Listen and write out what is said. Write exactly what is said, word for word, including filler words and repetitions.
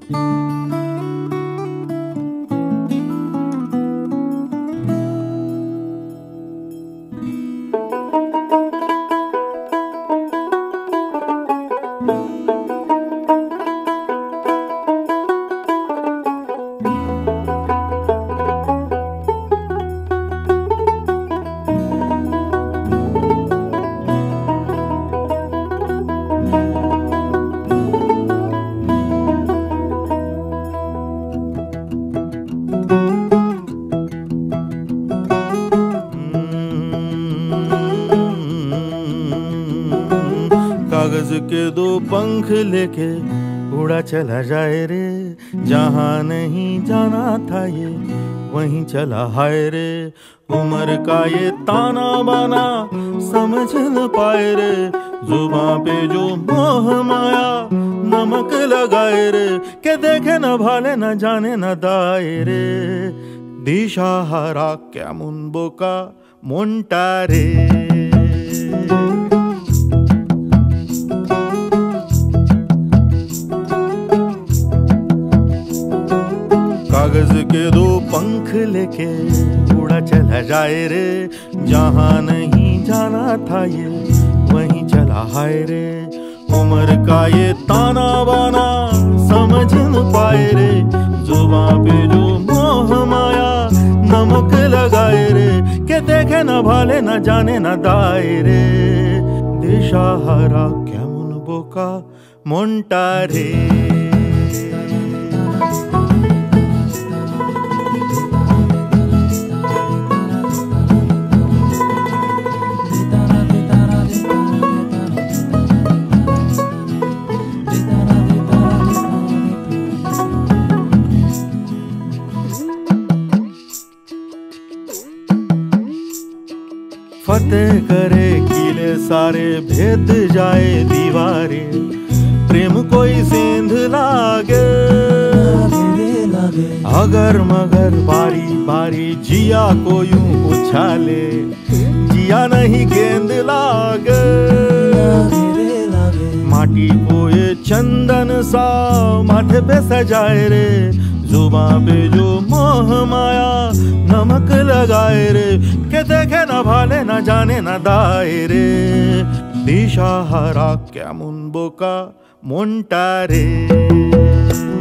कागज के दो पंख लेके उड़ा चला जाए रे, जहाँ नहीं जाना था ये वहीं चला हाय रे। उम्र का ये ताना बाना समझ न पाए रे, जुबां पे जो मोह माया नमक लगाए रे, के देखे न भाले न जाने न दाए रे। दिशाहारा क्या मुनबो का मोंटा रे। कागज के दो पंख लेके उड़ा चला जाए रे, जहाँ नहीं जाना था ये वहीं चला हाय रे। उम्र का ये ताना बाना समझ न पाए रे, जुबां पे जो मोह माया नमक लगाए रे, के देखे न भाले न जाने न दाए रे। दिशाहारा क्या मुनबो का मोंटा रे। फतेह करे किले सारे, भेद जाए दीवारें, प्रेम कोई सेंध लागे अगर मगर बारी बारी जिया को यूं उछाले, जिया नहीं गेंद लागे। माटी को ये चंदन सा माथे पे सजाए रे, जुबां पे जो मोह माया नमक लगाए रे, के देखे न भाले न जाने न दाए रे। दिशाहारा क्या मुनबो का मोंटा रे।